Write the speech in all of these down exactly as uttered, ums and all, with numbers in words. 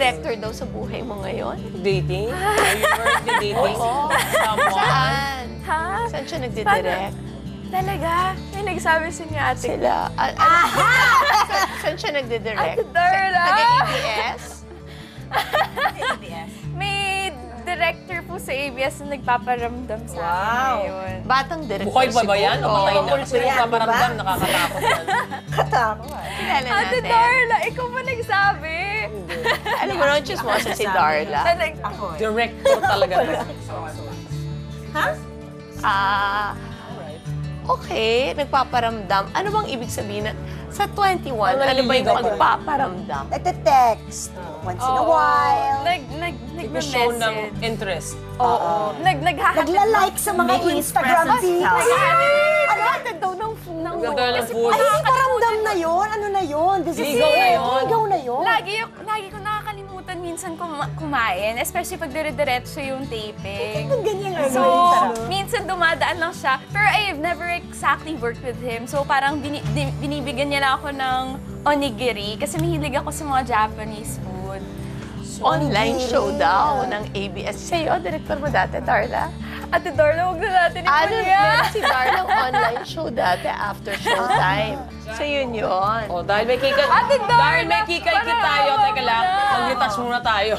director daw sa buhay mo ngayon. Dating? Are you currently dating? Oo. Someone? Saan? Ha? Saan siya nagdidirect? Talaga? May nagsabi sa niya ate. Sila. Ah, ah, saan, saan siya nagdidirect? Ate Darla! Taga-A B S? May director po sa A B S na nagpaparamdam sa akin Wow. ngayon. Batang director Buhay pa ba yan? O siguro. patay na? Oo. Kasi nagpaparamdam, nakakatakot yan. Katakot. Kilala Ate natin. Darla, ikaw ba nagsabi? Alam mo naman, chismosa si Darla. Talag- Ako eh. Director talaga. Ha? Ah, okay. Nagpaparamdam. Ano bang ibig sabihin na sa twenty-one, Ano ano ba yung naliligaw pa? pagpaparamdam? Nagte-text once in a Oo. while. Nag, nag, Nag-show ng nagme-message. interest. Oo. Nag, naghahatid. Nagla-like sa mga Instagram feeds. Naghahatid daw ng food. Nagdala ng food. Ay, paramdam na yun. Ano na yun? This is Ligaw na yun. Ligaw na yun. Lagi, yung- lagi ko nakakalimutan minsan kuma- kumain, especially pag dire-diretso yung taping. Ang ganyan nga. So, minsan dumadaan lang siya. Pero I've never exactly worked with him. So, parang bini- di- binibigyan niya lang ako ng onigiri kasi mahilig ako sa mga Japanese food. Online show daw ng A B S. Sa'yo, director mo dati, Darla? Ate Darla, huwag na natin Ano, ipunya. meron si Darla online show dati after showtime. So, yun yun. Oh, dahil may kikay... Ate Darla, Dahil may kikay-kit tayo, parang teka lang, wala. mag-retouch muna tayo.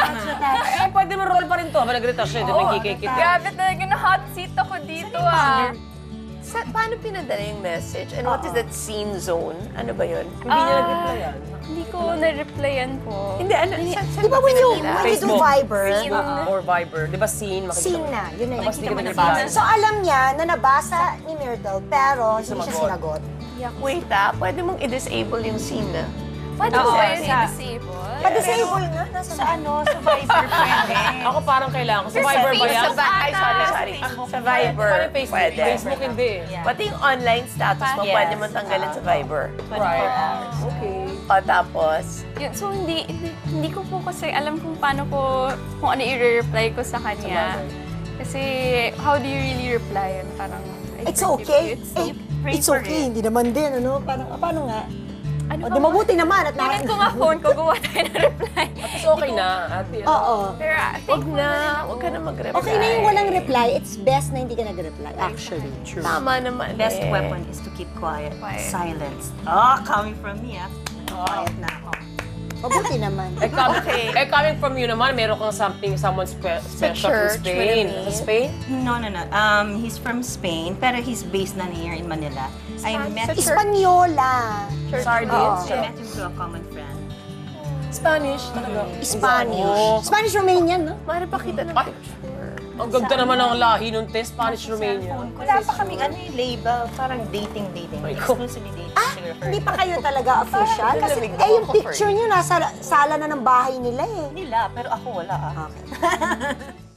Eh, pwede mo roll pa rin to. Habang nag-retouch siya, di may kikay-kit. Grabe talaga na hot seat ako dito ah. Sa, paano pinadala yung message? And what is that scene zone? Ano ba yun? Hindi niya Ah. nag-reply yan. Hindi ko na-replyan po. Hindi, ano? Sa, sa, Di ba when you, when you do Facebook. Viber, Facebook or Viber. Di ba scene? Makikita scene mo. na. Yun na yun. Tapos di ka nag-reply. So, alam niya na nabasa ni Myrtle, pero hindi siya Sumagot. sinagot. Wait ah, pwede mong i-disable yung scene na. Pwede Oo, ko kayo sa- i-disable? Pa-disable nga. Nasa Sa ano, sa Viber pwede. Ako parang kailangan ko. Sa Viber ba yan? Sa ba- Ay, sorry, sorry. Sa Viber, Parang Facebook. pwede. Facebook hindi. Yeah. Pati yung online status mo, Yes. pwede mo tanggalin sa Viber. Right. Okay. O tapos, Yun, so hindi, hindi hindi ko po kasi alam kung paano ko, kung ano i-reply ko sa kanya. Kasi how do you really reply? Yun, parang, I It's forgive okay. you. It's- Eh, pray it's for okay. Hindi naman din, ano? Parang, ah, paano nga? Ano O, ba? di mabuti naman at Tingnan ko naka... nga phone ko, gawa tayo ng reply. It's okay na, ate. Oo. Pero ah, wag thankful na, rin wag ako. ka na mag-reply. Okay na yung walang reply. It's best na hindi ka nag-reply, actually. True. Tama naman Best eh. weapon is to keep quiet. Quiet. Silence. Oh, coming from me, ah. Quiet na ako. Mabuti naman. Eh, coming, Okay. eh, coming from you naman, meron kang something, someone spe- special church, from Spain. Manila. Sa Spain? No, no, no. Um, he's from Spain, pero he's based na here in Manila. I met Sa him. church. Espanyola. Sardines? I met him through a common friend. Spanish talaga. Spanish. Oh. Spanish-Romanian, no? Mari pakita ng Ay. picture. Ang ganda naman ng lahi nung test, Spanish Romania. Wala pa kaming ano yung label, parang dating-dating. My God. Exclusively dating. Ah, hindi pa kayo talaga official? Kasi Nalamigaw eh, yung ako for picture you. niyo nasa sala na ng bahay nila eh. Nila, pero ako wala ah. Okay.